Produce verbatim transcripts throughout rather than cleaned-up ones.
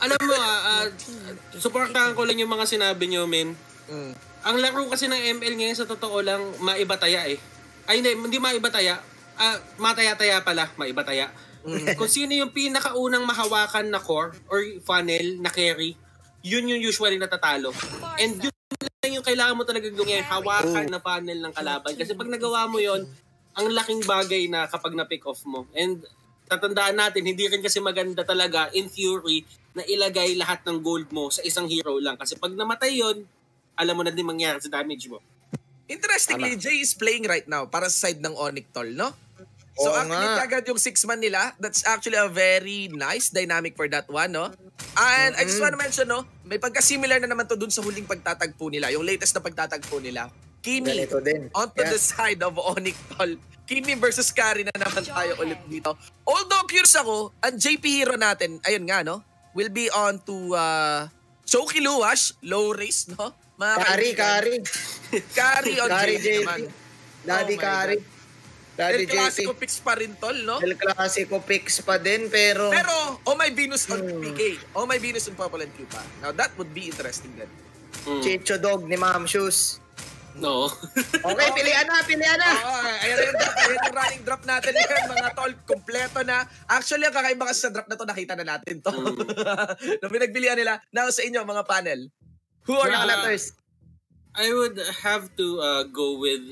Alam mo, uh, uh, supportahan ko lang yung mga sinabi nyo, men. Mm. Ang laro kasi ng M L ngayon sa totoo lang, maibataya eh. Ay, hindi, hindi maibataya. Uh, mataya-taya pala, maibataya. Mm. Kung sino yung pinakaunang mahawakan na core or funnel na carry, yun yung usually natatalo. And yun lang yung kailangan mo talaga gawin, hawakan na funnel ng kalaban. Kasi pag nagawa mo yun, ang laking bagay na kapag na-pick off mo. And tatandaan natin, hindi rin kasi maganda talaga in theory na ilagay lahat ng gold mo sa isang hero lang. Kasi pag namatay yun, alam mo na din mangyari sa damage mo. Interestingly, Jay is playing right now para sa side ng Onic tol, no? So oh, actually, kagad yung six man nila, that's actually a very nice dynamic for that one, no? And mm-hmm. I just want to mention, no, may pagka-similar na naman to dun sa huling pagtatagpo nila, yung latest na pagtatagpo nila. Kimi onto yeah. the side of Onic tol. Kimi versus Kari na naman tayo ulit dito. Although curious ako, ang J P hero natin, ayun nga, no, will be on to uh, Choki Luwash, low race, no? Mga Kari, Kari. Kari on J P naman. Daddy oh Kari. El Clasico picks pa rin, tol, no? El Clasico picks pa din, pero... Pero, oh my Venus on hmm. P K. Oh my Venus on Purple and Cupa. Now, that would be interesting then. Hmm. Chicho Dog ni Ma'am Shoes. No. Okay, pilihan na, pilihan na. Oh, ayan yung, ayan yung running drop natin yan, mga tol. Kompleto na. Actually, ang kakaiba kasi sa drop na to, nakita na natin to. Hmm. Nung pinagbilihan nila, now sa inyo, mga panel. Who are the uh, letters? I would have to uh, go with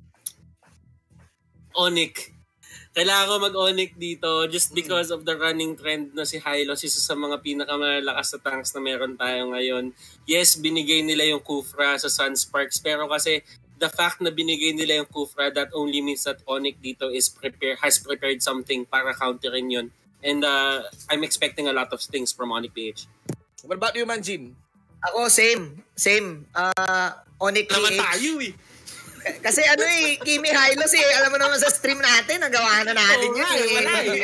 Onic. Kailangan ko mag-Onic dito just because of the running trend na si Hylos, isa sa mga pinakamalakas na tanks na meron tayo ngayon. Yes, binigay nila yung Kufra sa Sunsparks, pero kasi the fact na binigay nila yung Kufra, that only means that Onic dito is prepare, has prepared something para counterin yun. And uh, I'm expecting a lot of things from Onic P H. What about you, Manjin? Ako, same. Same. Uh, Onic P H. Naman tayo eh. Kasi ano eh, Kimi Hylos eh, alam mo naman sa stream natin, nagawa na natin oh, yun eh. Wala eh.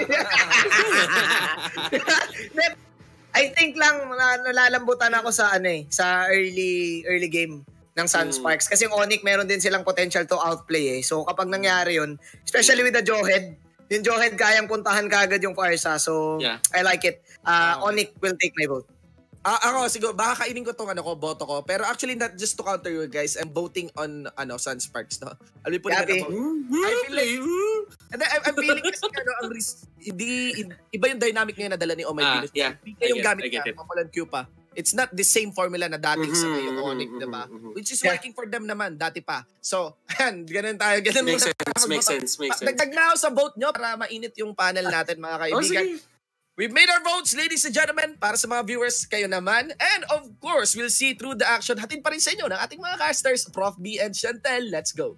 I think lang, nalalambutan ako sa ano eh, sa early early game ng Sunsparks. Kasi yung Onic, meron din silang potential to outplay eh. So kapag nangyari yun, especially with the Jawhead, yung Jawhead kayang puntahan kagad yung Farsa. So yeah. I like it. Uh, um, Onic will take my vote. Ah, ako siguro baka kainin ko tong ano ko, boto ko. Pero actually not just to counter you guys, I'm voting on ano Sunsparks, no. Alam po nila ako. I feel like and then, I'm feeling kasi ano ang risk, hindi iba yung dynamic ngayon na dala ni Oh My Venus. Ah, yeah. Yung gamit niya, Mapalan Q pa. It's not the same formula na dating mm-hmm, sa yung Onic, mm-hmm, diba? Mm-hmm. Which is yeah. working for them naman, dati pa. So, yan, ganun tayo. Ganun makes sense, makes sense, makes sense. Dagdag na ako sa vote nyo para mainit yung panel natin, mga kaibigan. Oh, we've made our votes, ladies and gentlemen, para sa mga viewers, kayo naman. And of course, we'll see through the action. Hatin pa rin sa inyo ng ating mga casters, Prof B and Chantel. Let's go.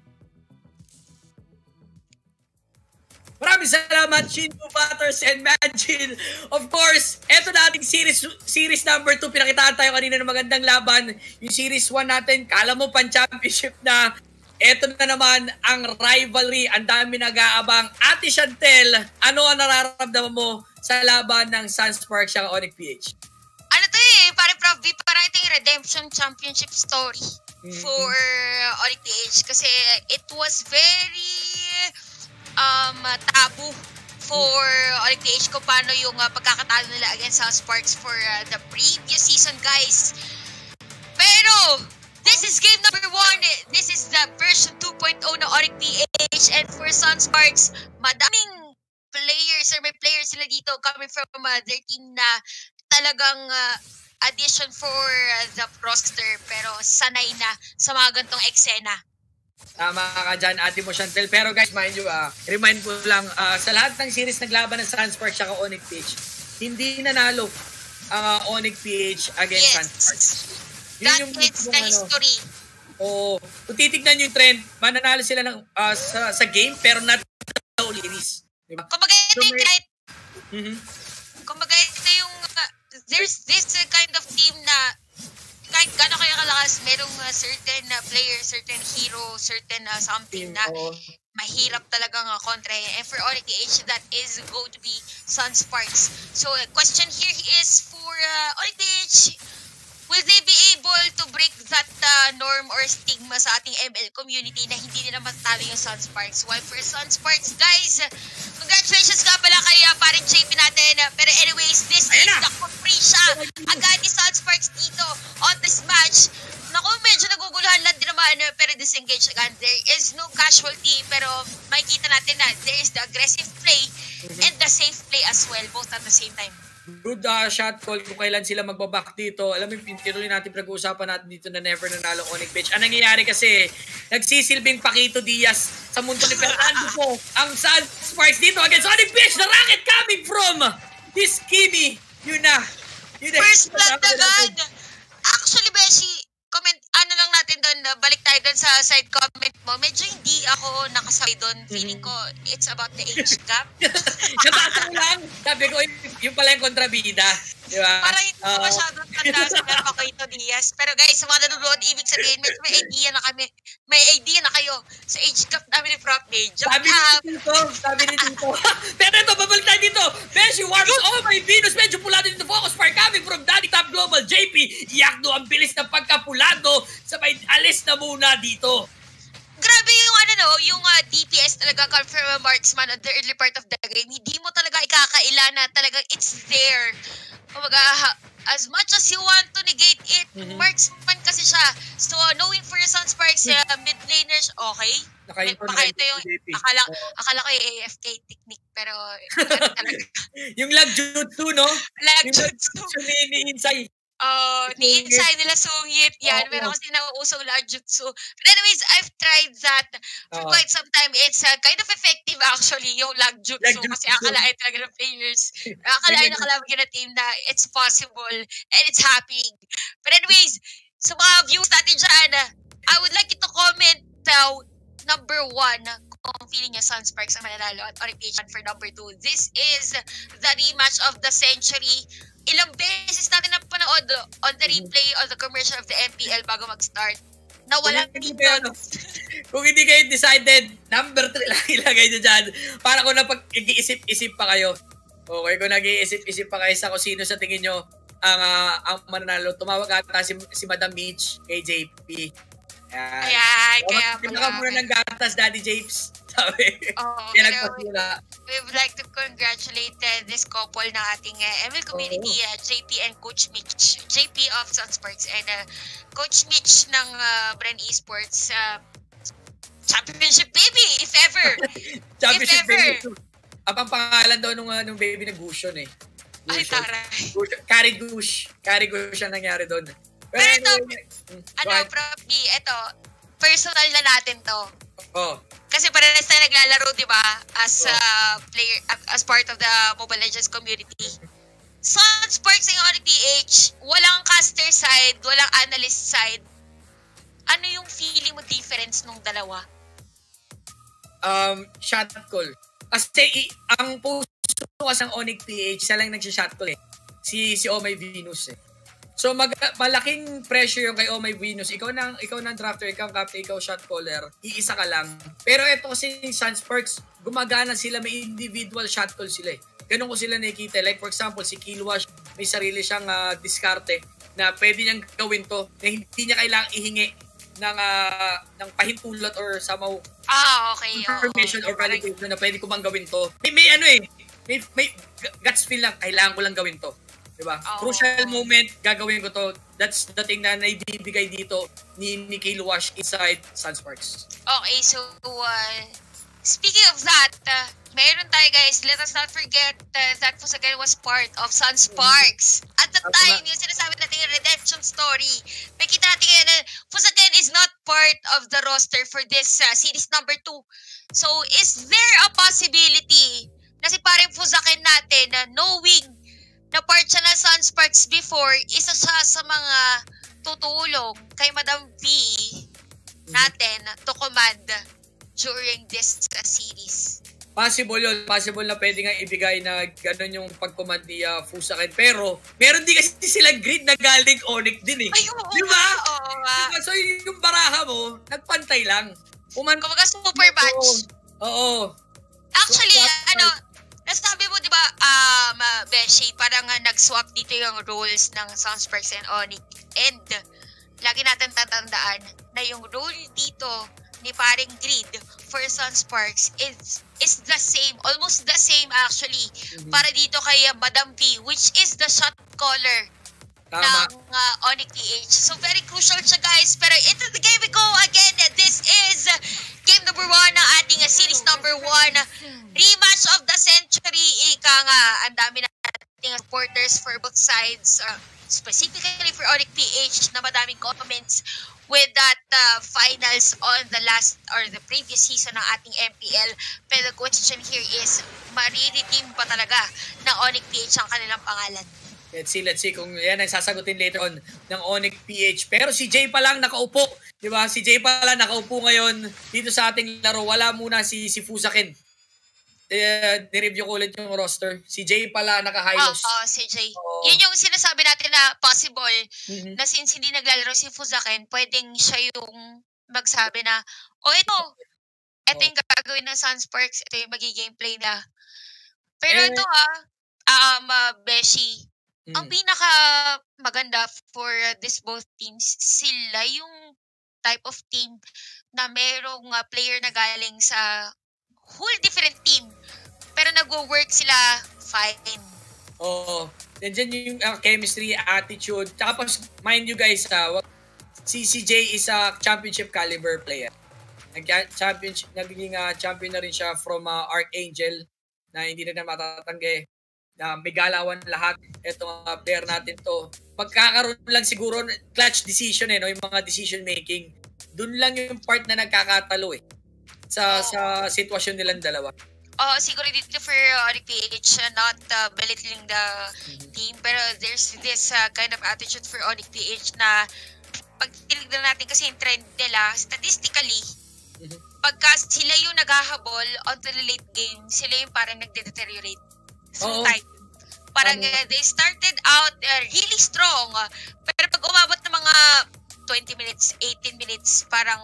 Maraming salamat, Shinbu Batters and Manjin. Of course, eto na ating series series number two. Pinakitaan tayo kanina ng magandang laban. Yung series one natin, kala mo pan-championship na. Eto na naman ang rivalry. Ang dami nag-aabang. Ate Chantel, ano ang nararamdaman mo sa laban ng Sunspark siya Onic P H? Ano to eh, pare Prof B, parang ito yung Redemption Championship story mm-hmm. for uh, Onic P H. Kasi it was very um, tabu for mm-hmm. Onic P H kung paano yung uh, pagkakatalo nila against Sunsparks for uh, the previous season, guys. Pero this is game number one. This is the version two point oh na Onic P H. And for Sunsparks, madaming players or may players sila dito coming from uh, their team na talagang uh, addition for uh, the roster. Pero sanay na sa mga gantong eksena. Tama ka dyan, ate mo Chantel. Pero guys, mind you, uh, remind ko lang, uh, sa lahat ng series naglaban ng Sunsparks at Onic P H, hindi nanalo ang uh, Onic P H against yes. Sunsparks. Yun that yung is the ano, history. Oo. Kung titignan yung trend, mananalo sila ng, uh, sa, sa game, pero not sa ulinis. Diba? Kumbaga ito yung kahit, mm-hmm. kumbaga ito yung, uh, there's this uh, kind of team na, kahit gano'n kayo kalakas, merong uh, certain uh, player, certain hero, certain uh, something na oh. mahirap talagang uh, kontra. And for Onic P H, that is going to be Sunsparks. So, the uh, question here is for uh, Onic P H, will they be able to break that uh, norm or stigma sa ating M L community na hindi nila matatalo yung Sunsparks? While for Sunsparks, guys, congratulations nga pala kay uh, parang J P natin. Uh, pero anyways, this Ayan is na. the Capricia naman, pero disengage agad. There is no casualty, pero makikita natin na there is the aggressive play mm-hmm. and the safe play as well, both at the same time. Good uh, shot call kung kailan sila magbaback dito. Alam mo, tinuloy natin pag-uusapan natin dito na never nanalo Onic Pitch. Ang nangyayari kasi, nagsisilbing Paquito Diaz sa mundo ni Fernando po. Ang Sunsparks dito against Onic Pitch. The rocket coming from this Kimi. Yun na. Yun na. First blood agad. Actually, Beshi, comment, ano lang natin doon, balik tayo doon sa side comment mo. Medyo hindi ako nakasabay doon. Feeling ko, it's about the age gap. Nabasa ko lang. Sabi ko, yung pala yung kontrabida. Di ba? Parang hindi ko uh, masyadong tanda sa Paquito Diaz. Pero guys, sa mga nanonood, ibig sabihin, medyo may idea na kami. May idea na kayo sa age gap namin ni Prof Dave. Sabi ni Tito. Sabi ni Tito. Pero ito, babalik tayo dito. Beshi Warps, oh my Venus, medyo pulado dito. Focus Spark coming from Daddy Top Global. J P, Yakdo, ang bilis ng pagkapulado. Sabay, alis na muna dito. Grabe yung ano no, yung uh, D P S talaga, confirm marksman at the early part of the game. Hindi mo talaga ikakaila na talagang it's there. Kumbaga, as much as you want to negate it, mm-hmm. marksman kasi siya. So, knowing for your Sunsparks, uh, mid laners, okay. Baka ito yung, akala, akala ko yung A F K technique, pero yung lag jutsu, no? Lag jutsu. Yung ni-inside. Oh, ni-inside nila sungit yan. Meron kasi nauusong lag jutsu. But anyways, I've tried that for oh. quite some time. It's uh, kind of effective actually, yung lag jutsu. Lag jutsu. Kasi akalain talaga ng players. Akalain na kalaban na team na it's possible and it's happening. But anyways, sa mga views natin dyan, I would like you to comment uh, number one, kung feeling niya Sunsparks ang mananalo at Onic Pitch for number two. This is the rematch of the century. Ilang beses natin na panood on the replay of the commercial of the M P L bago mag-start. Na walang video. Kung hindi kayo decided, number three lang ilagay nyo dyan. Para kung napag-iisip-isip pa kayo. Okay, kung nag-iisip-isip pa kayo sa kung sino sa tingin nyo ang, uh, ang mananalo. Tumawag ata si, si Madam Beach kay J P. Ayan. Ayan, kaya pala. Pinaka muna ng gatas, Daddy Japes. Sabi. Oo, kaya nagpasula. We would like to congratulate uh, this couple na ating uh, M L community, oh. uh, J P and Coach Mitch. J P of Sunsparks and uh, Coach Mitch ng uh, Brand eSports uh, Championship baby, if ever. Championship if ever. baby. Ang pangalan daw nung, uh, nung baby na Gushon eh. Gushon. Ay, taray. Carry Gush. Carry Gush ang nangyari doon. Pero ito, ano, Prof D, ito, personal na natin to. Oh. Kasi parehas tayo naglalaro, di ba? As a uh, player, as part of the Mobile Legends community. Sunsparks ng Onic P H, walang caster side, walang analyst side. Ano yung feeling mo difference nung dalawa? Um, shot call. Kasi ang puso kasi ng Onic P H, siya lang nag-shot call eh. Si, si Oh My Venus eh. So mag malaking pressure yung kay Oh My Venus. Ikaw nang ikaw nang drafter, ikaw captain, ikaw shot caller. Iisa ka lang. Pero ito kasi yung Sunsparks, gumagana sila, may individual shot call sila eh. Ganun ko sila nakikita. Like for example, si Killwash, may sarili siyang uh, diskarte na pwede niyang gawin to na hindi niya kailangang ihingi ng uh, ng pahintulot or somehow ah, okay, information oh, oh, or validation na pwede ko bang gawin to. May, may ano eh, may, may guts feel lang, kailangan ko lang gawin to. Diba? Oh. Crucial moment, gagawin ko to. That's the thing na naibibigay dito ni, ni Killwash inside Sunsparks. Okay, so uh, speaking of that, uh, meron tayo guys, let us not forget uh, that Fusagan was part of Sunsparks. At the time, yung sinasabi natin yung redemption story, nakita natin ngayon na Fusagan is not part of the roster for this uh, series number two. So, is there a possibility na si parang Fusagan natin na uh, knowing na part siya ng Sunsparks before, isa siya sa mga tutulong kay Madam V natin to command during this uh, series? Possible yun. Possible na pwede nga ibigay na gano'n yung pag-command ni uh, Fusakin. Pero, meron din kasi silang grid na galing Onic din eh. Ay, oo. Diba? Oo nga. Diba? So, yung baraha mo, nagpantay lang. Kuman Kumbaga super match. Oo. Oo. Actually, so, ano, nasabi mo, di ba, um, uh, Beshi, parang uh, nag-swap dito yung roles ng Sunsparks and Onic. And, lagi natin tatandaan na yung role dito ni paring Grid for Sunsparks is, is the same, almost the same actually, mm-hmm. para dito kay uh, Madam V, which is the shot caller Tama. ng uh, Onic P H. So very crucial siya guys. Pero into the game we go again. This is game number one ng ating uh, series number one. Rematch of the century. Ika nga, ang dami nating supporters for both sides. Uh, specifically for Onic P H na madaming comments with that uh, finals on the last or the previous season ng ating M P L. Pero the question here is, mariredeem pa talaga ng Onic P H ang kanilang pangalan? Let's see, let's see kung yan ang sasagutin later on ng Onic P H. Pero si Jay pa lang nakaupo. Di ba? Si Jay pa lang nakaupo ngayon dito sa ating laro. Wala muna si, si Fusakin. Uh, nireview ko ulit yung roster. Si Jay pala naka-highlos. Oo, oh, si Jay. Oh. Yun yung sinasabi natin na possible mm-hmm. na since hindi naglalaro si Fusakin, pwedeng siya yung magsabi na, oh ito, ito oh. yung gagawin ng Sunsparks, ito yung magiging play na. Pero eh, ito ha, um, uh, Beshi, mm. ang pinaka maganda for uh, this both teams, sila yung type of team na merong uh, player na galing sa whole different team. Pero nag-work sila fine. Oo. Nandiyan yung uh, chemistry, attitude. Tsaka pas, mind you guys, uh, si C J is a championship caliber player. Nag-championship, naging uh, champion na rin siya from uh, Archangel na hindi na na matatanggi. Na may galawan lahat. Itong uh, player natin to. Pagkakaroon lang siguro clutch decision eh, no? Yung mga decision making. Doon lang yung part na nagkakatalo eh. Sa oh. sa sitwasyon nilang dalawa. Oh, siguro dito for uh, Onic P H, uh, not uh, belittling the mm-hmm. team, pero there's this uh, kind of attitude for Onic P H na pag tinignan natin kasi yung trend nila, statistically, mm-hmm. pagka sila yung naghahabol onto the late game, sila yung parang nagde-deteriorate through oh. time. Parang um, uh, they started out uh, really strong, uh, pero pag umabot ng mga twenty minutes, eighteen minutes, parang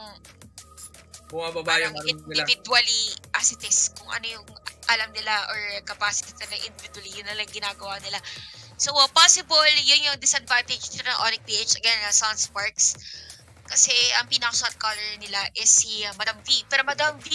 bumababa yung individually as it is, kung ano yung alam nila or capacity nila individually, yun na lang ginagawa nila. So uh, possible, yun yung disadvantage ng Onic P H, again, uh, Sunsparks. Kasi ang pinaka-shot caller nila is si uh, Madam V. Pero Madam V,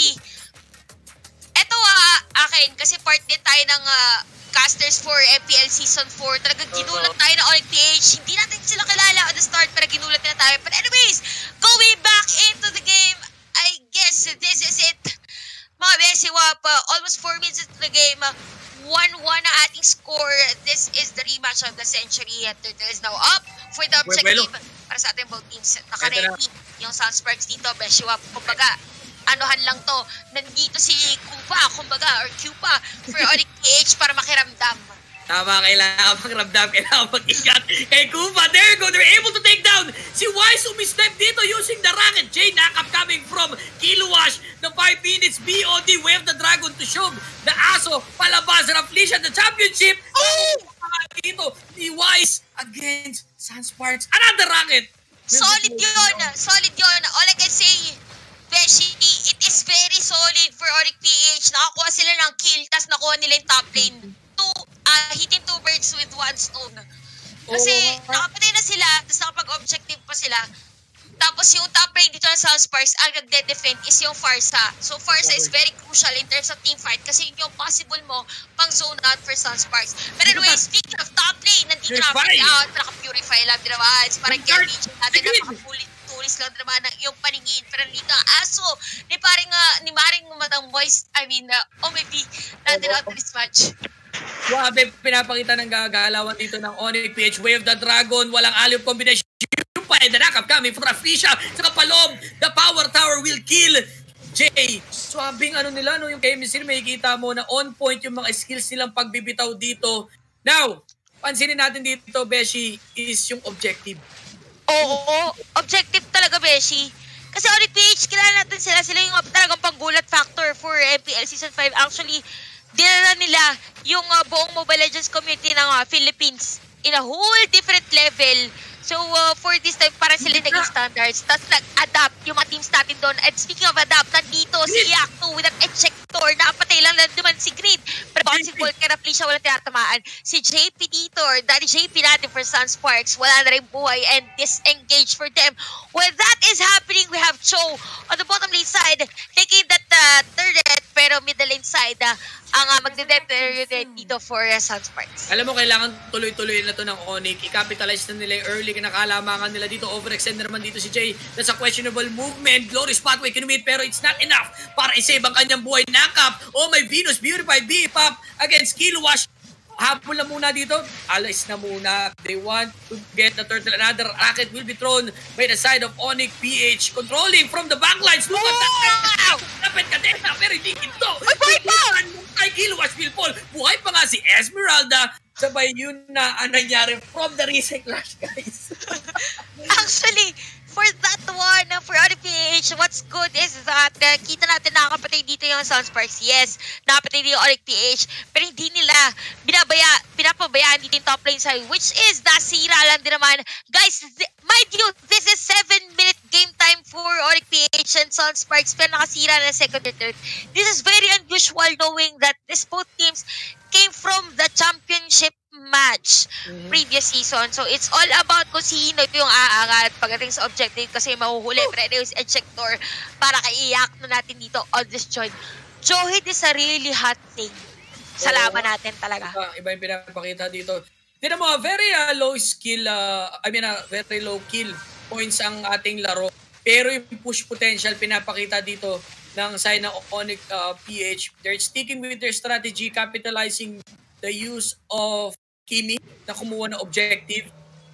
eto uh, akin, kasi part din tayo ng uh, casters for M P L Season four. Talagang ginulat tayo ng Onic P H. Hindi natin sila kilala on the start, pero ginulat na tayo. But anyways, going back into the game, I guess this is it. Mga besiwap, uh, almost four minutes into the game, one one uh, ang ating score. This is the rematch of the century. Turtle is now up for the objective. Para sa ating both teams, naka-ready yung Sunsparks dito. Besiwap, kumbaga, anuhan lang to. Nandito si Kupa, kumbaga, or Kupa for Onic P H para makiramdam. Tama, kailangan magramdam, kailangan mag-ingat. Kay Kupa, there you go, they're able to take down si Wise, umistep dito using the rocket. Jay, nakap coming from Kilowash. The five minutes, B O D, wave the dragon to Shug. The Aso, palabas, Raflisha, the championship. Oh! Dito, ni Wise against Sunsparks. Another rocket. Solid yun, solid yun. All I can say, Beshi, it is very solid for Onic P H. Nakakuha sila ng kill, tas nakuha nila yung top lane. Two, uh, hitting two birds with one stone. Kasi oh, nakapatay na sila, tapos nakapag-objective pa sila. Tapos yung top lane dito ng Sunsparks, ang nagde-defend is yung Farsa. So Farsa is very crucial in terms of team fight kasi yung possible mo pang zone out for Sunsparks. But anyway, speaking of top lane, nandito na fight out, naka-purify lang din naman. Parang Kelvin natin, napaka-fully tulis lang naman ng yung paningin. Pero dito ang Aso, ni paring, uh, ni Maring Matang Voice, I mean, uh, O M V, natin out this match. Grabe, pinapakita ng gagalawan dito ng Onic P H. Wave the Dragon, walang alip combination. Yung pa, and the knock-up coming from Rafisha. Sa kapaloob, the power tower will kill Jay. Swabing ano nila, no, yung chemistry, makikita mo na on point yung mga skills nilang pagbibitaw dito. Now, pansinin natin dito, Beshi, is yung objective. Oo, objective talaga, Beshi. Kasi Onic P H, kilala natin sila. Sila yung talagang panggulat factor for M P L Season five. Actually, dinala nila yung uh, buong Mobile Legends community ng uh, Philippines in a whole different level. So, uh, for this time, parang sila naging standards. Tapos nag-adapt yung mga teams natin doon. And speaking of adapt, nandito si Yakto with an ejector. Nakapatay lang na naman si Grid. Pero possible, kaya na siya walang tinatamaan. Si J P dito, or Daddy J P natin for Sunsparks, wala na rin buhay and disengage for them. When that is happening, we have Cho on the bottom lane side, taking that uh, uh, turret, pero middle lane side uh, ang uh, magde-deteriorate dito for uh, Sunsparks. Alam mo, kailangan tuloy-tuloy na to ng Onic. I-capitalize na nila yung early kinakalamangan nila dito. Overextend na naman dito si Jay. That's a questionable movement. Glorious pathway kinumit, pero it's not enough para isave ang kanyang buhay. Nakap. Oh, my Venus. Beautified B-pop against Killwash. Hapon lang muna dito. Alis na muna. They want to get the turtle. Another racket will be thrown by the side of Onic P H. Controlling from the backlines. Look at that. Napit ka din. Pero hindi ito. Ay, buhay pa! Ay, Killwash will fall. Buhay pa nga si Esmeralda. Sabay yun na ang nangyari from the recent clash, guys. Actually, for that one, uh, for Onic P H, what's good is that uh, kita natin nakakapatay dito yung Sunsparks. Yes, nakapatay dito yung Onic P H, pero hindi nila binabaya, pinapabayaan dito yung top lane side, which is nasira lang din naman. Guys, mind you, this is seven minute game time for Onic P H and Sunsparks, pero nakasira na second and third. This is very unusual knowing that this both teams came from the championship match mm-hmm. previous season. So it's all about kung sino yung aangat pagdating sa objective kasi mahuhuli. Pero anyways, ejector para kaiyak na natin dito on this joint. Johid is a really hot thing. Salamat oh, natin talaga. Iba, iba yung pinapakita dito. Tignan mo, very uh, low skill, uh, I mean, uh, very low kill points ang ating laro. Pero yung push potential pinapakita dito ng side ng Onic uh, P H. They're sticking with their strategy, capitalizing the use of Kimi na kumuha ng objective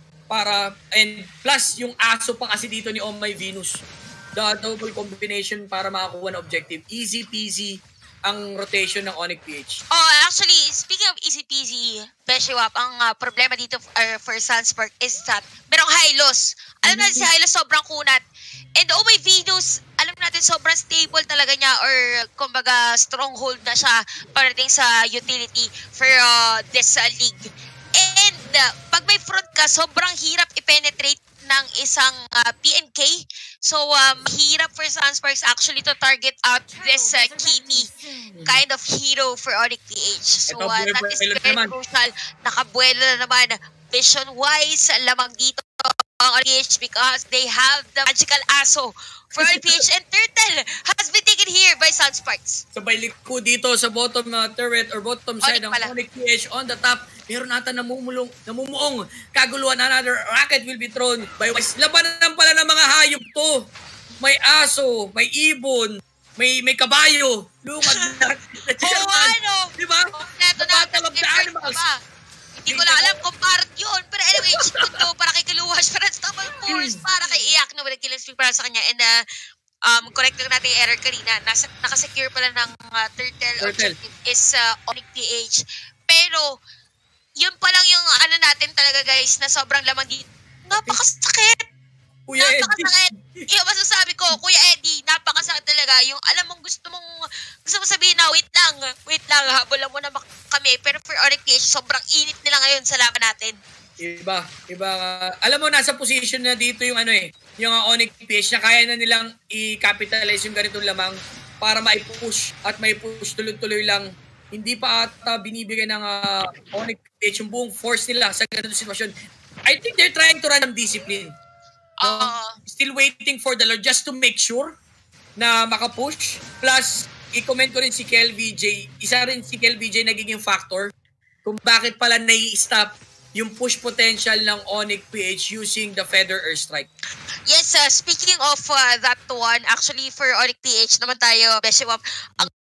para, and plus yung aso pa kasi dito ni Oh My Venus. The double combination para makakuha ng objective. Easy peasy ang rotation ng Onic P H. Oh, actually, speaking of easy peasy, Beshiwap, ang uh, problema dito uh, for Sunspark is that merong high loss. Alam natin si high loss sobrang kunat. And Oh My Venus, alam natin sobrang stable talaga niya or kumbaga stronghold na siya parating sa utility for uh, this uh, league. And uh, pag may front ka, sobrang hirap i-penetrate ng isang uh, P N K. So, um, hirap for Sunsparks actually to target out this uh, Kimi kind of hero for Onic P H. So, uh, that is very crucial. Nakabuelo na naman vision-wise lamang dito ang Onic P H because they have the magical aso for Onic P H and Turtle has been taken here by Sunsparks. So, by liko dito sa bottom uh, turret or bottom side ng Onic P H on the top. Meron nata namumulong, namumuong kaguluhan. Another rocket will be thrown by Wise. Labanan pala ng mga hayop to. May aso, may ibon, may may kabayo. Lumag na. Oo, ano? Diba? Kompleto na ang ba? Hindi ko lang alam kung parang yun. Pero anyway, chikot to para kay Killwash, para sa double force, para kay Iyak na walang killing streak para sa kanya. And uh, um, correct lang natin yung error kanina. Nasa, nakasecure pala ng uh, Turtle, Turtle objective is uh, Onic P H. Pero, yun pa lang yung ano natin talaga guys na sobrang lamang dito. Napakasakit! Kuya napakasakit! Yung masasabi ko, Kuya Eddie, napakasakit talaga. Yung alam mong gusto mong, gusto mong sabihin na, wait lang, wait lang, habol lang muna kami. Pero for Onic P H, sobrang init nila ngayon sa laban natin. Iba, iba. Uh, alam mo, nasa position na dito yung ano eh, yung uh, Onic P H na kaya na nilang i-capitalize yung ganitong lamang para mai-push at mai-push tuloy-tuloy lang. Hindi pa ata binibigay ng uh, Onic P H yung buong force nila sa ganitong sitwasyon. I think they're trying to run ng discipline. No? Uh, Still waiting for the Lord just to make sure na makapush. Plus, i-comment ko rin si Kel V J. Isa rin si Kel V J nagiging factor kung bakit pala nai-stop yung push potential ng Onic P H using the Feather Airstrike. Yes, uh, speaking of uh, that one, actually for Onic P H naman tayo, Beshiwap, ang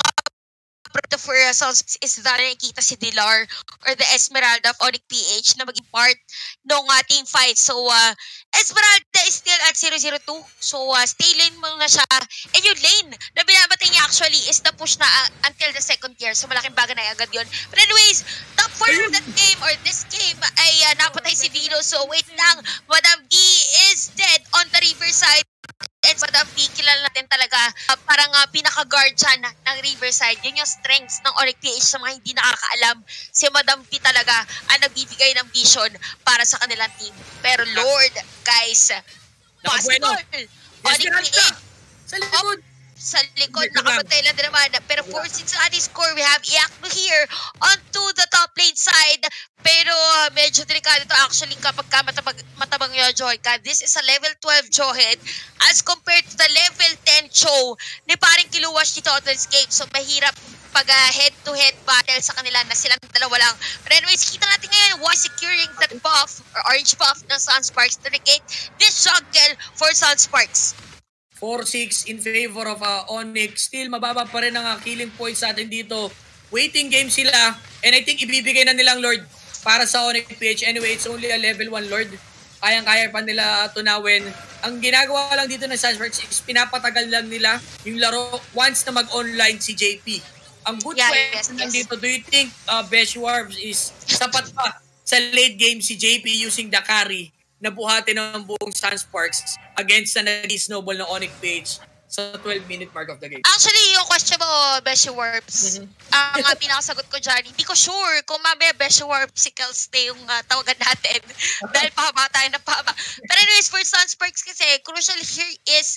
product for uh, songs is that nakikita si Dilar or the Esmeralda of Onic P H na maging part ng uh, team fight. So, uh, Esmeralda is still at zero zero two. So, uh, stay lane mo na siya. And yung lane na binabatay niya actually is the push na uh, until the second tier. So, malaking bagay na agad yun. But anyways, top four of that game or this game ay uh, napatay si Vino. So, wait lang. Madam D is dead on the riverside. And Madam P, kilala natin talaga uh, parang uh, pinaka-guard siya na, ng Riverside. Yun yung strengths ng Onic P H sa mga hindi nakakaalam. Si Madam P talaga ang nagbibigay ng vision para sa kanilang team. Pero Lord, guys, possible! Yes, Onic P H. Sa likod! sa likod, nakapatay lang din naman. Pero four six sa ating score, we have Iakno here onto the top lane side. Pero uh, medyo delikado ito actually kapag ka matabag, matabang yung Joyka. This is a level twelve Johead as compared to the level ten Cho ni paring Kiluwash dito on this game. So mahirap pag uh, head-to-head battle sa kanila na silang dalawa lang. But anyways, kita natin ngayon why securing that buff or orange buff ng Sunsparks to negate this jungle for Sunsparks. four six in favor of uh, Onic. Still, mababa pa rin ang uh, killing points sa atin dito. Waiting game sila. And I think ibibigay na nilang Lord para sa Onic P H. Anyway, it's only a level one Lord. Kayang-kaya pa nila tunawin. Ang ginagawa lang dito ng Sunsparks is pinapatagal lang nila yung laro once na mag-online si J P. Ang good yeah, question yes, yes. dito, do you think uh, Beshwarves is sapat pa sa late game si J P using the carry na buhatin ng buong Sunsparks against na nag-snowball ng Onic P H sa twelve minute mark of the game? Actually, yung question mo, Beshwarves, mm-hmm. ang uh, pinakasagot ko dyan, hindi ko sure kung mamaya Beshwarvesicles na yung uh, tawagan natin dahil pahaba tayo ng pahaba. Pero anyways, for Sunsparks kasi, crucial here is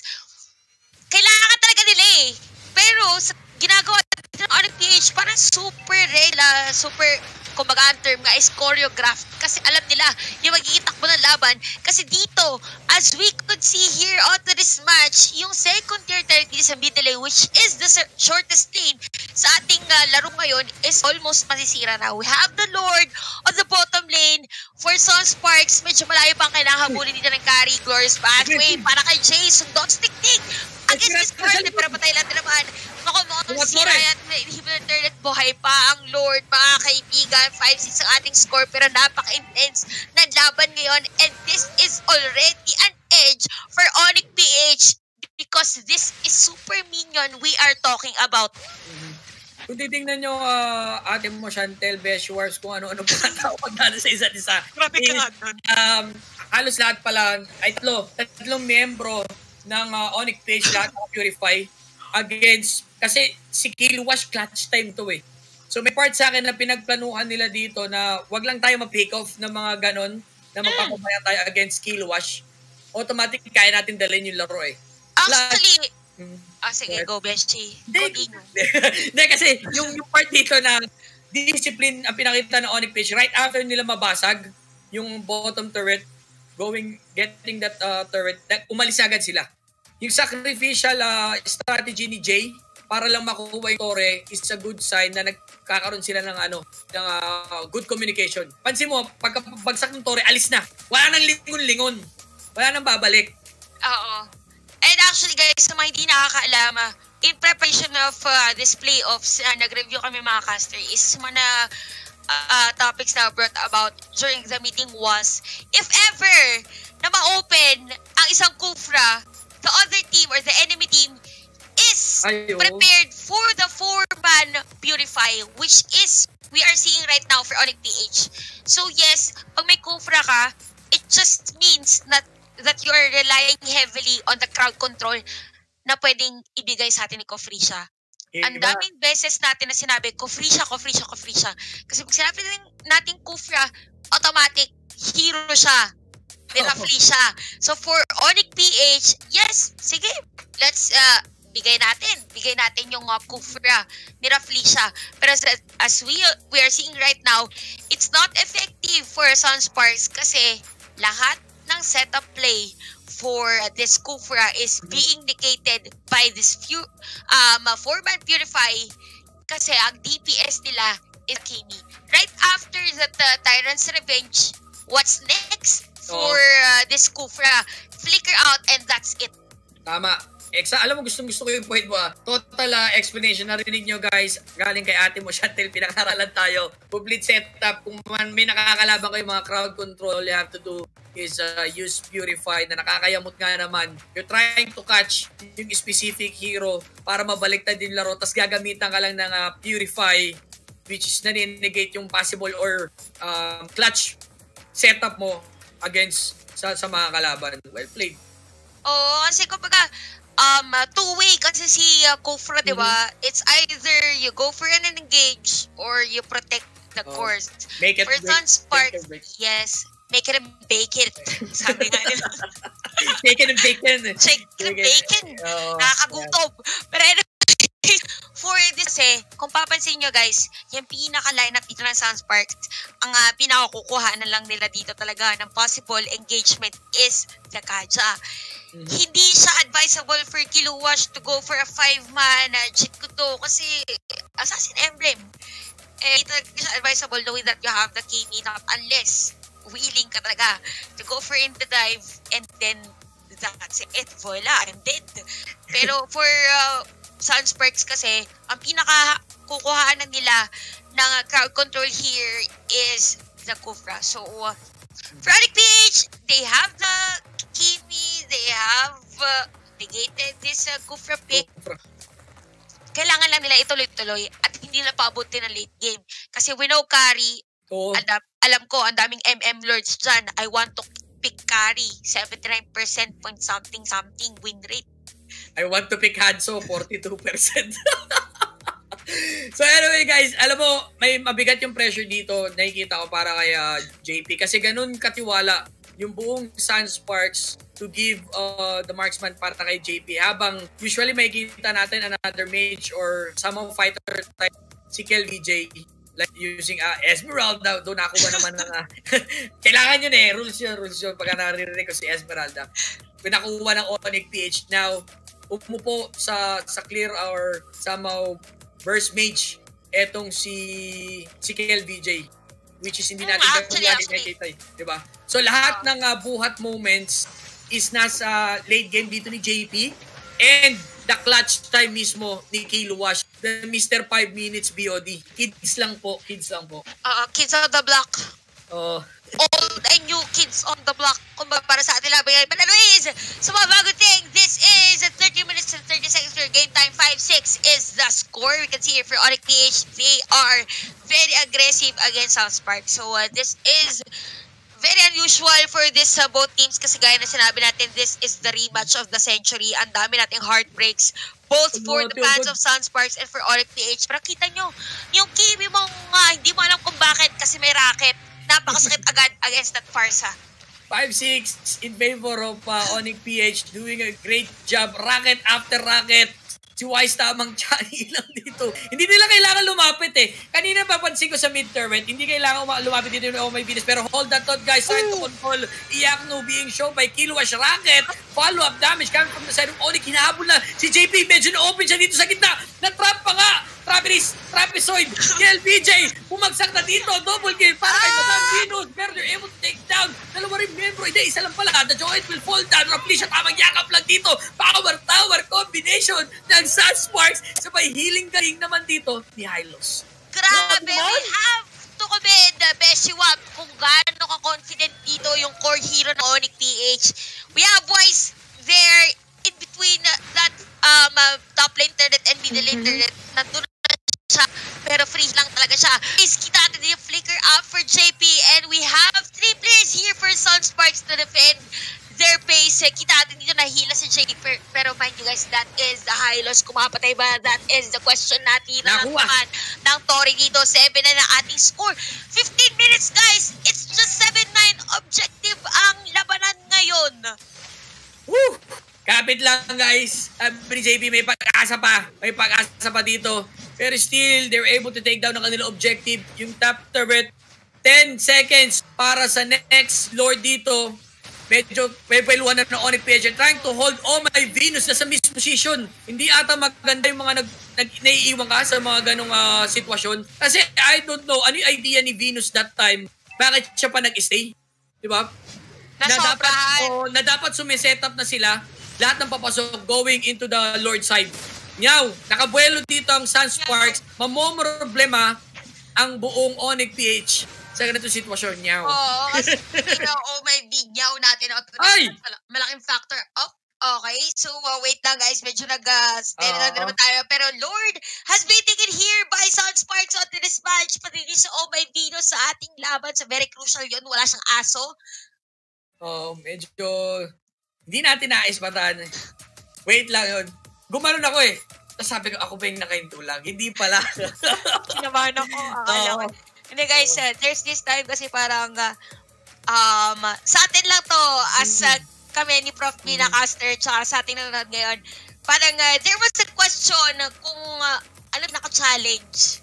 kailangan talaga nila eh. Pero sa ginagawa ng Onic P H, parang super rela, super, kumbaga ang term nga is choreographed. Kasi alam nila yung magiging takbo ng laban. Kasi dito, as we could see here onto this match, yung second tier territory sa middle lane, which is the shortest lane sa ating uh, laro ngayon, is almost masisira na. We have the Lord on the bottom lane for Sunsparks. Medyo malayo pang kailangan habulin dito ng carry. Glorious pathway para kay Jason. Don't stick tick against this card. Pero patay lang din naman. Ako mo, sira yan. Inhibitor at buhay pa ang Lord, mga kaibigan. five six ang ating score, pero napaka-intense ng laban ngayon. And this is already an edge for Onic P H because this is super minion we are talking about. Mm-hmm. Kung titingnan nyo, uh, ate mo, Chantel, Beshwarves, kung ano-ano pa tawag natin sa isa't isa. Grabe ka nga doon. Um, halos lahat pala, ay tatlo, tatlong membro ng uh, Onic P H lahat ng Purify against, kasi si Killwash clutch time to eh. So may part sa akin na pinagplanuhan nila dito na wag lang tayo ma-pick off ng mga ganon na magpapabayan tayo against Killwash. Automatic kaya natin dalhin yung laro eh. Actually, hmm. ah sige, go Beshi. Hindi, kasi yung, yung part dito na discipline ang pinakita ng Onic P H right after nila mabasag yung bottom turret, going, getting that uh, turret, that, umalis agad sila. Yung sacrificial uh, strategy ni Jay para lang makuha yung Tore is a good sign na nagkakaroon sila ng ano, ng uh, good communication. Pansin mo, pagkabagsak ng Tore, alis na. Wala nang lingon-lingon. Wala nang babalik. Oo. And actually guys, sa mga hindi nakakaalam, in preparation of uh, this playoffs, uh, nag-review kami mga caster, is mga uh, uh, topics na brought about during the meeting was, if ever na ma-open ang isang Kufra, the other team or the enemy team is Ayo. prepared for the four-man Purify, which is, we are seeing right now for Onic P H. So yes, pag may Kufra ka, it just means that, that you are relying heavily on the crowd control na pwedeng ibigay sa atin ni Kofrisha. Yeah, ang daming beses natin na sinabi, Kofrisha, Kofrisha, Kofrisha. Kasi pag sinabi natin Kufra, automatic, hero siya. Mirafli siya. So for Onic P H, yes, sige, let's uh, bigay natin. Bigay natin yung uh, Kufra. Mirafli siya. Pero as, as we, we are seeing right now, it's not effective for Sunsparks kasi lahat ng setup play for uh, this Kufra is being negated by this few um, uh, four-man Purify kasi ang D P S nila is Kimi. Right after that uh, Tyrant's Revenge, what's next? For uh, this Kufra, flicker out and that's it. Tama. Exa, alam mo, gustong gusto ko yung point mo ah. Total uh, explanation, narinig nyo guys, galing kay ate mo, Chantel, pinakaralan tayo. Complete setup, kung man, may nakakalaban kayo mga crowd control, you have to do is uh, use Purify na nakakayamot nga naman. You're trying to catch yung specific hero para mabaliktad din laro, tas gagamitan ka lang ng uh, Purify, which is naninegate yung possible or um, clutch setup mo against sa, sa mga kalaban. Well played. Oo, kasi kumbaga, um, two-way kasi si uh, Kufra, mm-hmm. di ba? It's either you go for an engage or you protect the oh. course. Make it for break, Sunspark, break. yes. make it and bake it. Sabi nga nila. Shake it and bacon. Shake it and bacon. Oh, Nakakagutom. Pero anyway, for this eh, kung papansin nyo guys, yung pinaka-lineup dito ng Sunspark, ang uh, pinakakukuha na lang nila dito talaga ng possible engagement is the Kaja. Mm-hmm. Hindi siya advisable for Kiluwash to go for a five-man uh, Jikuto kasi Assassin Emblem. Eh, ito siya advisable knowing that you have the K M up unless willing ka talaga to go for in the dive and then that's it. Voila, I'm dead. Pero for uh, Sunsparks kasi, ang pinaka-kukuhaan nila ng uh, crowd control here is the Kufra. So, uh, for Onic P H, they have the Kimi, they have uh, negated this uh, Kufra pick. Kailangan lang nila ituloy-tuloy at hindi na paabutin ng late game. Kasi we know carry, oh. alam, alam ko, ang daming M M lords dyan. I want to pick carry, seventy-nine percent point something something win rate. I want to pick Hanso, forty-two percent. So anyway guys, alam mo, may mabigat yung pressure dito, nakikita ko para kay uh, J P. Kasi ganun katiwala yung buong Sunsparks to give uh, the marksman para kay J P. Habang usually may kita natin another mage or somehow fighter type si Kel V J. Like using uh, Esmeralda, doon ako ba naman ng... Uh, kailangan yun eh, rules yun, rules yun. Pagka naririnig ko si Esmeralda. Pinakuha ng Onic P H. Now, umupo sa sa clear or somehow burst mage etong si si Kel V J. Which is hindi natin mm, actually, lagi nakikita eh. Diba? So lahat uh, ng uh, buhat moments is nasa late game dito ni J P. And the clutch time mismo ni Kiluwash, the Mister five minutes B O D. Kids lang po, kids lang po. Uh, kids on the block. Oh. Old and new kids on the block. Kumbaga para sa atin lang. But anyways, so mga bago thing, this is thirty minutes and thirty seconds for game time. five six is the score. We can see here for Onic P H, they are very aggressive against Sunspark. So uh, this is very unusual for this uh, both teams kasi gaya na sinabi natin, this is the rematch of the century. Ang dami nating heartbreaks both for the fans of Sunsparks and for Onic P H. Pero kita nyo, yung Kimi mong uh, hindi mo alam kung bakit kasi may racket. Napakasakit agad against that Farsa. five six in favor of uh, Onic P H doing a great job. Racket after racket. Si Wise tamang chani lang dito. Hindi nila kailangan lumapit eh. Kanina papansin ko sa mid-turret, hindi kailangan lumapit dito yung Oh My Venus. Pero hold that thought guys. Trying to control Iakno being shown by Kiluwash. Racket. Follow-up damage coming from the side of Onic. Hinahabol na si J P. Medyo na-open siya dito sa gitna. Na-trap pa nga. Traperis, Trapezoid, Kel V J, bumagsak na dito, double kill para kay Madam Venus, pero they're able to take down dalawa rin membro, hindi, isa lang pala, the joint will fall down, roughly siya tamang yakap lang dito, power tower combination ng Sunsparks, sabay healing galing naman dito ni Hylos. Grabe, we have to commend uh, Beshiwap kung gaano ka-confident dito yung core hero ng Onic P H. We have Wise there in between uh, that um, uh, top lane turret and middle lane turret. Nandun siya, pero free lang talaga siya. Please, kita natin yung flicker up for J P and we have three players here for Sunsparks to defend their base. Kita natin dito nahila si J P, pero mind you guys, that is the high loss. Kumapatay ba? That is the question natin. Nakuha ng Tori dito. seven na ng ating score. fifteen minutes guys! It's just seven nine objective ang labanan ngayon. Woo! Kapit lang guys. Sabi ni J P, may pag-asa pa. May pag-asa pa dito. Pero still, they're able to take down ang kanilang objective. Yung top turret, ten seconds para sa next lord dito. Medyo pepeluhan na ng Onic P H. Trying to hold Oh My Venus na sa misposition. Hindi ata maganda yung mga nag, nag naiiwan ka sa mga ganong uh, sitwasyon. Kasi I don't know, ano yung idea ni Venus that time? Bakit siya pa nag-stay? Diba? Na dapat, oh, na dapat sumiset up na sila. Lahat ng papasok going into the Lord side. Nyaw, nakabuelo dito ang Sunsparks. Mamomroblema ang buong Onic P H sa ganitong sitwasyon. Nyaw. Oo, kasi oh my big nyaw natin. Ay! Malaking factor up. Okay, so uh, wait lang guys. Medyo nag-stand uh, uh, naman tayo. Pero Lord has been taken here by Sunsparks onto this match. Pati sa Oh My Venus sa ating laban. Sa very crucial yun. Wala siyang aso. Oo, uh, medyo... Hindi natin naispatan. Wait lang yun. Gumanon ako eh. Tapos sabi ko, ako ba yung nakahintulang? Hindi pala. Kinabahan ako. Akala ko. Hindi guys, uh, there's this time kasi parang uh, um, sa atin lang to, as uh, kami ni Prof Binacaster, tsaka sa ating nanonood ngayon, parang uh, there was a question kung uh, ano naka-challenge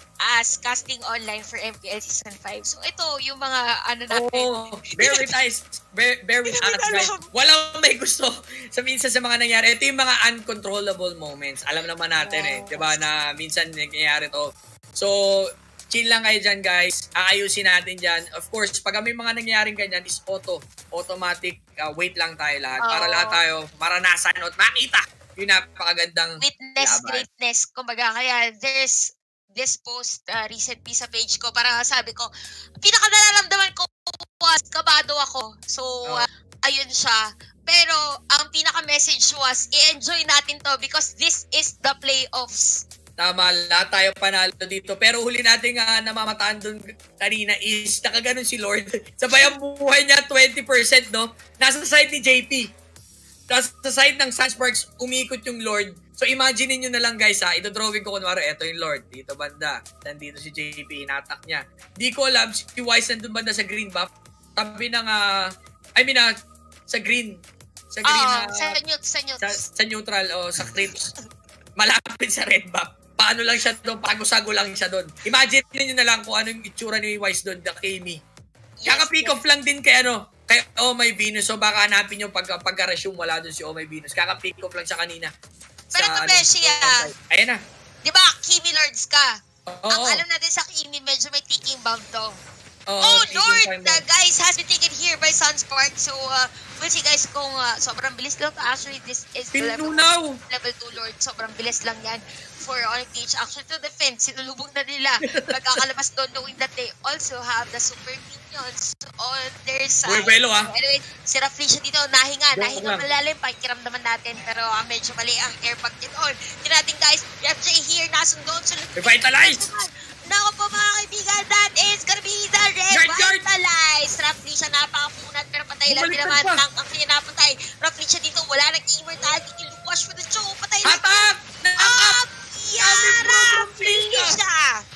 as casting online for M P L Season five. So ito, yung mga ano natin. Oh, very nice. Bear, bear with us, guys. Walang may gusto sa minsan sa mga nangyari. Ito yung mga uncontrollable moments. Alam naman natin yes. eh, di ba, na minsan nangyayari to. So, chill lang kayo dyan, guys. Aayusin natin dyan. Of course, pag may mga nangyayaring ganyan, is auto. Automatic. Uh, wait lang tayo lahat. Oh. Para lahat tayo maranasan at makita yung napakagandang witness laban. Greatness. Kumbaga, kaya there's this post, uh, recent piece sa page ko, para sabi ko, pinaka-nararamdaman ko was, kabado ako. So, oh. uh, ayun siya. Pero, ang pinaka-message was, i-enjoy natin to because this is the playoffs. Tama, lahat tayo panalo dito. Pero huli natin nga namamataan dun kanina is, nakaganon si Lord. Sabay ang buhay niya, twenty percent, no? Nasa side ni J P. Nasa side ng Sunspark, umikot yung Lord. So imagine niyo na lang guys ha, ito drawing ko kunwari, ito yung Lord, dito banda, nandito si J P, inatak niya. Di ko alam, si Wise nandun banda sa green buff, tabi ng, uh, I mean, uh, sa green, sa green, oh, uh, sa, neut sa, neut sa, sa neutral, o oh, sa clips, malapit sa red buff. Paano lang siya doon, pago-sago lang siya doon. Imagine niyo na lang kung ano yung itsura ni Wise doon, the Kami. Yes, Kaka-pick off yes. lang din kay ano, kay Oh My Venus, so baka hanapin yung pag, pagka-resume, wala doon si Oh My Venus. Kaka-pick off lang siya kanina. Pero ito, Beshi, ah. Ayan na. Di ba, Kimi Lords ka? Oo. Ang alam natin sa Kimi, medyo may ticking bomb to. Oo, oh, Lord! The guys has been taken here by Sunspark. So, uh, we'll see guys kung uh, sobrang bilis lang to. Actually, this is level, level two Lord. Sobrang bilis lang yan for Onic P H. Actually, to defend, sinulubog na nila. Magkakalabas doon knowing that they also have the super minions on their side. Uy, belo ah. Anyway, si Raflesia dito, nahinga. Nahinga malalim. Pakiramdaman natin. Pero uh, medyo mali ang airbag din on. Tinating guys, F J here, nasundon. Revitalize! Nako po mga kaibigan, that is gonna be the Revitalize! Raflesia napakapunat pero patay lang din naman. Tank ang kanya napatay. Raflesia dito, wala nag-immortality. Iluwash for the show. Patay lang. Hatak! Up! Yara! Raflesia!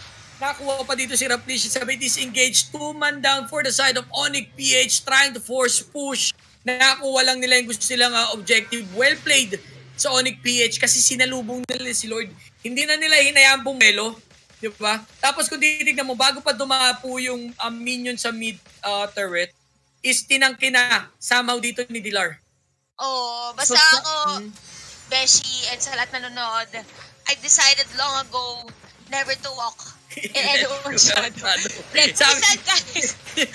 Nakuha pa dito si Raflesia. Sabi disengage. Two man down for the side of Onic P H trying to force push. Nakakuha lang nila yung gusto silang uh, objective. Well played sa Onic P H kasi sinalubong nila si Lord. Hindi na nila hinayaan bumelo. Diba? Tapos kung titignan mo, bago pa dumapo yung um, minion sa mid uh, turret, is tinangkin na somehow dito ni Dilar. Oh, basta so, ako, hmm. Beshi, and sa lahat nanonood, I decided long ago never to walk in anyone's shadow. Like, listen guys,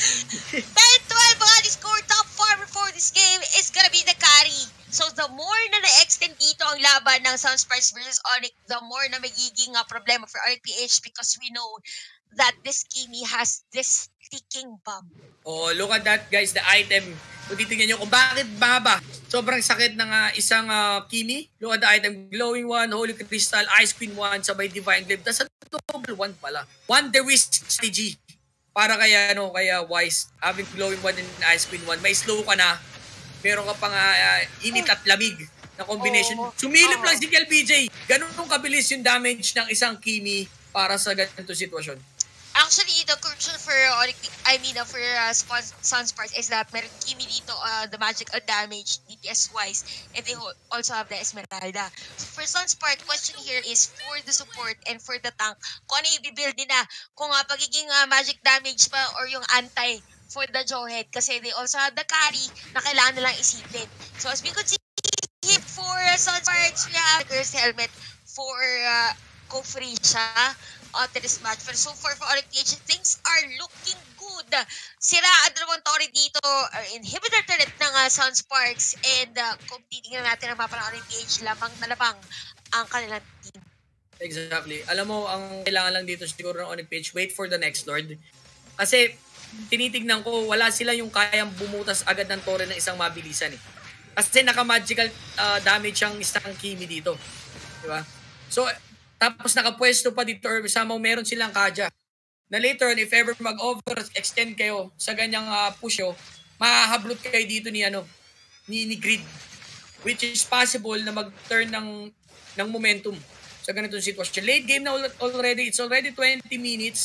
ten twelve mga score top four before this game is gonna be the carry. So the more na na-extend dito ang laban ng Sunsparks versus Onic, the more na magiging uh, problema for Onic P H because we know that this Kimi has this ticking bomb. Oh, look at that guys, the item. Kung titignan nyo kung bakit baba, sobrang sakit ng uh, isang uh, Kimi. Look at the item, glowing one, holy crystal, ice queen one, sabay divine glaive. That's a double one pala. One there is strategy. Para kaya ano, kaya Wise, having glowing one and ice queen one, may slow ka na. Meron ka pang uh, init at lamig na combination. Oh, Sumilip oh. lang si L B J. Ganun kung kabilis yung damage ng isang Kimi para sa ganito sitwasyon. Actually, the crucial for Onic, I mean, uh, for uh, Sunspark is that meron Kimi dito, uh, the magical damage, D P S-wise, and they also have the Esmeralda. So for Sunspark, question here is for the support and for the tank, kung ano i-build nila, kung uh, pagiging uh, magic damage pa or yung anti for the Jawhead kasi they also have the carry na kailangan nilang isipin. So as we could see here for uh, Sunsparks, we have the girl's helmet for uh, Kofri siya after this match. But so far for Onic P H, things are looking good. Sira ang dalawang torre dito, uh, inhibitor turret ng uh, Sunsparks, and uh, kung titignan natin ang mapa ng Onic P H, lamang na labang ang kanilang team. Exactly. Alam mo, ang kailangan lang dito siguro ng Onic P H, wait for the next Lord. Kasi tinitignan ko, wala sila yung kayang bumutas agad ng torre ng isang mabilisan eh. Kasi naka-magical uh, damage ang isang Kimi dito. Diba? So, tapos nakapwesto pa dito or somehow meron silang kadya. Na later on, if ever mag-overextend kayo sa ganyang uh, push yo, mahahablot kayo dito ni ano, ni, ni Grid. Which is possible na mag-turn ng, ng momentum sa ganitong sitwasyon. Late game na already, it's already twenty minutes.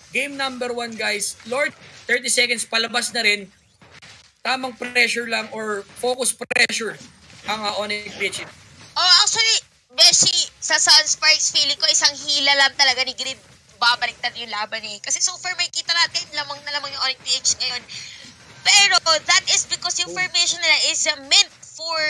game number one, guys. Lord, thirty seconds, palabas na rin. Tamang pressure lang or focus pressure ang uh, Onic P H. Oh, actually, Beshi, sa Sunsparks, feeling ko isang hila lang talaga ni Grid. Babaliktad yung laban eh. Kasi so far, may kita natin, lamang na lamang yung Onic P H ngayon. Pero, that is because yung formation nila is uh, meant for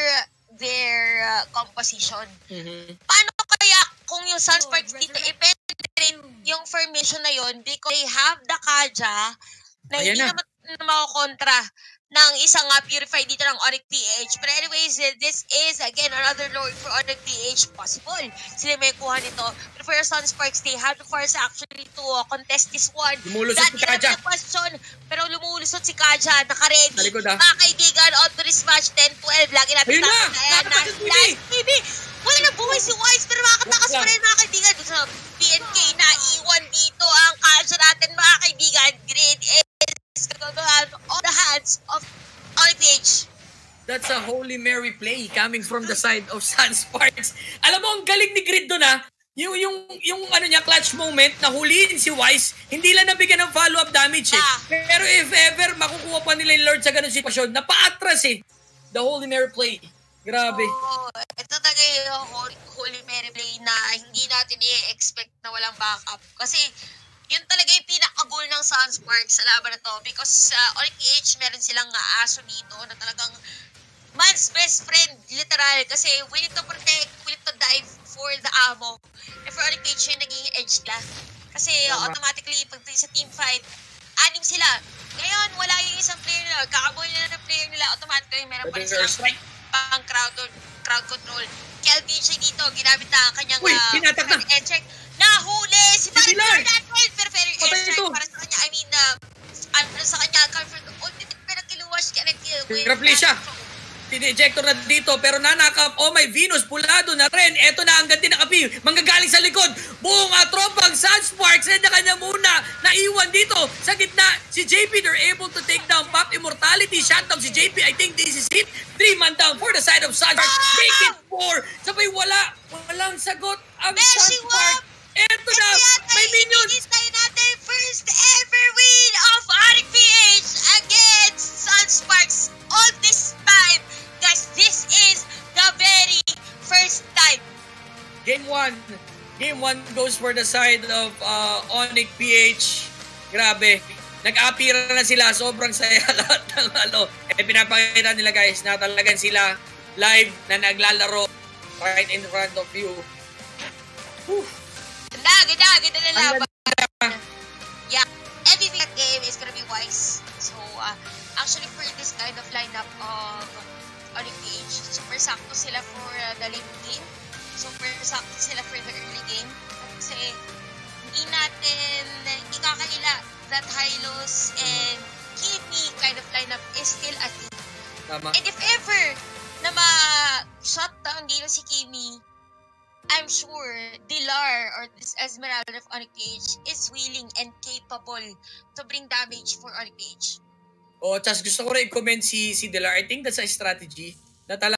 their uh, composition. Mm-hmm. Paano kaya kung yung Sunsparks dito, i-penetrate yung formation na yon because they have the Kaja na Ayan hindi na. naman makakontra ng isang uh, purified dito ng Onic P H. But anyways, this is again another lord for Onic P H. Possible sila may kuha nito. But for Sunsparks, they have the force actually to uh, contest this one. Lumulusot si Kaja. Question, pero lumulusot si Kaja. Naka-ready. Talikod, ah. Mga kaibigan, on to this match ten twelve. Lagi natin Ayun na! Nakatakas T V! T V! Wala na buhay si Wise, pero makakatakas pa rin mga kaibigan. Sa P N K na iwan dito ang Kaja natin mga kaibigan. Grid is on the hands of Onic P H. That's a Holy Mary play coming from the side of Sunsparks. Alam mo, ang galing ni Grid doon ha. Yung, yung, yung ano niya, clutch moment na huliin si Wise, hindi lang nabigyan ng follow-up damage eh. Ah. Pero if ever makukuha pa nila yung Lord sa ganun sitwasyon, napa-atras eh. The Holy Mary play. Grabe. Oo, oh, ito talaga yung Holy Mary play na hindi natin i-expect na walang backup. Kasi yun talaga yung pinaka-goal ng Sunsparks sa laban na to. Because uh, Onic P H, meron silang uh, aso dito na talagang man's best friend, literal. Kasi we need to protect, we need to dive for the ammo. And for Onic P H, yung naging edge nila. Kasi uh, automatically, pag sa team fight, anim sila. Ngayon, wala yung isang player nila. Kakaboy nila ng player nila, automatically meron pa rin silang pang crowd, crowd control. Kelvin siya dito, ginamit na ang kanyang Uy, pinatak na! Uh, check. Nahuli! Si Valor natin! Pero very airstrike para sa kanya. I mean, uh, ano sa kanya, comfort. Oh, pero kiluwas siya. Grabe siya. Tine-ejector na dito pero nanakap. Oh, may Venus. Pulado na rin. Eto na ang ganti na kapi. Manggagaling sa likod. Buong uh, tropang Sunsparks. Send na kanya muna. Naiwan dito. Sa gitna, si J P, they're able to take down Pop Immortality. Shut down si J P. I think this is it. Three man down for the side of Sunsparks. Make it four. Sabay wala. Walang sagot ang Sunsparks. Eto na. May minions. Tayo natin first ever win of Onic P H against Sunsparks. All this time. Guys, this is the very first time. Game one. Game one goes for the side of uh, Onic P H. Grabe. Nag-apira na sila. Sobrang saya lahat ng ano. Eh, pinapakita nila guys na talagang sila live na naglalaro right in front of you. Whew. Ganda, ganda, ganda na laban. Yeah, everything that game is gonna be Wise. So, uh, actually for this kind of lineup of Onic P H, super sakto sila for uh, the late game. Super sakto sila for the early game. Kasi hindi natin ikakaila that Hylos and Kimi kind of lineup is still a team. Tama. And if ever na ma-shutdown dito si Kimi, I'm sure Dilar or this Esmeralda of Onic P H is willing and capable to bring damage for Onic P H. Oh, tas gusto ko rin i-comment si, si Dilar. I think that's a strategy na talaga